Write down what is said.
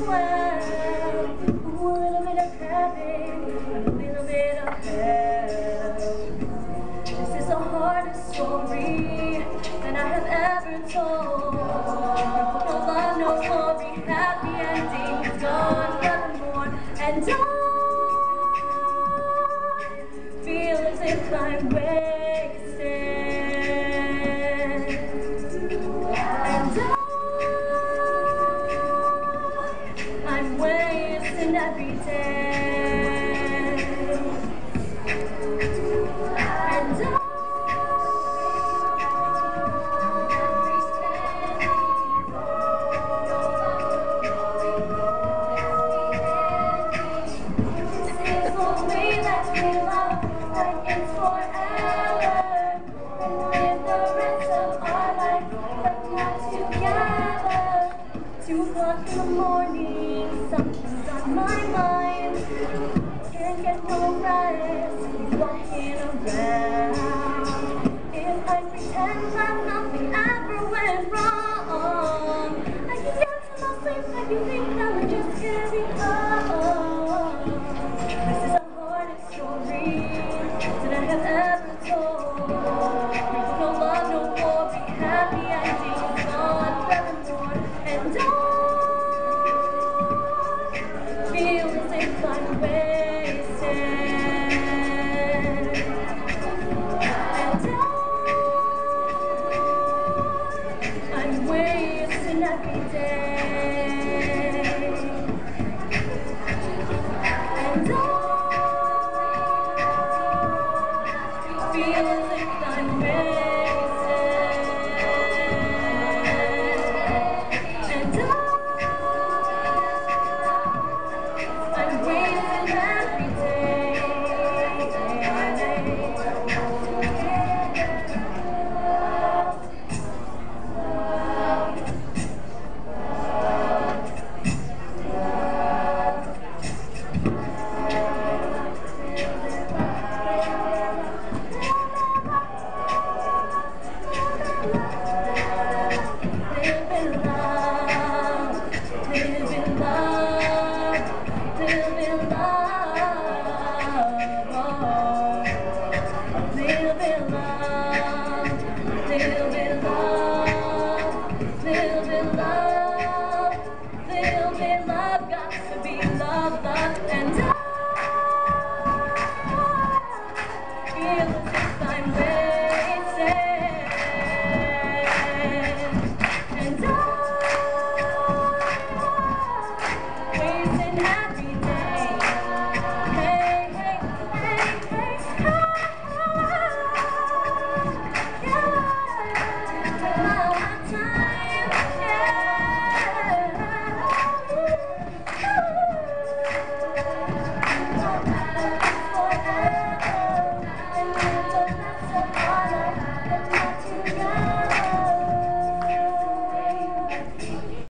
well. Ooh, a little bit of heaven and a little bit of hell. This is the hardest story that I have ever told. No love, no glory, happy ending is gone forevermore. And I feel as if I'm wasted. And I'm wasting every day. And it's forever, and live the rest of our life, but not together. 2 o'clock in the morning, something's on my mind. Can't get no rest, he's walking around.